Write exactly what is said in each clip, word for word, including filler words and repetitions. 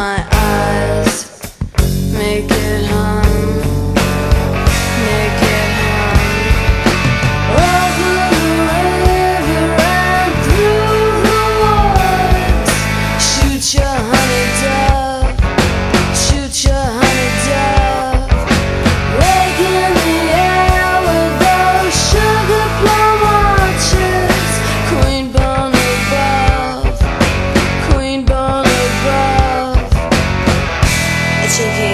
my eyes, make it hum, make it hum. Over the river and through the woods, shoot your honey dove, shoot your honey dove. Rake in the air with those sugar plum orchards. Queen born above, queen born above. A cheeky.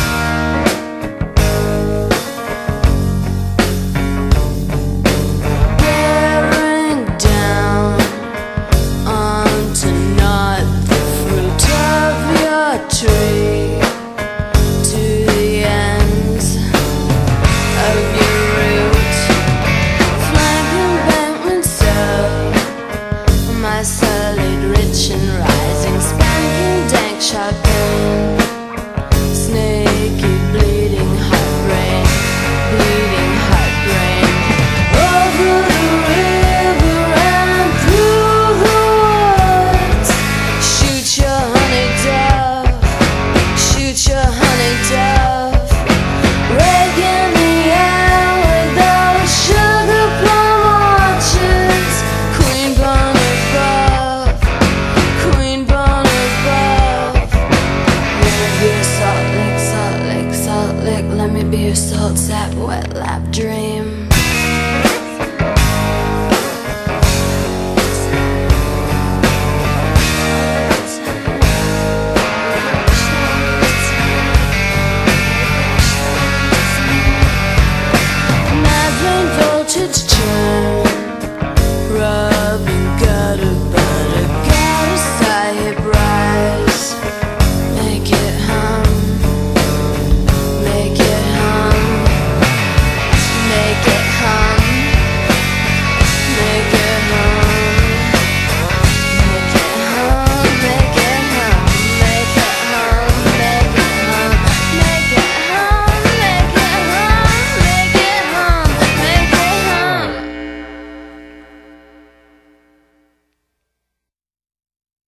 Bearing down onto not the fruit of your tree, to the ends of your root, flanking embankment so my solid, rich and rising, spanking dank shotgun, snaky, bleeding heart brain, bleeding heart brain. Over the river and through the woods, shoot your honey dove, shoot your honey dove. Rake in the air with those sugar plum orchards. Queen born above, queen born above. Let me be a salt lick, salt lick, salt lick. Let me be a salt sap, wet lap drink.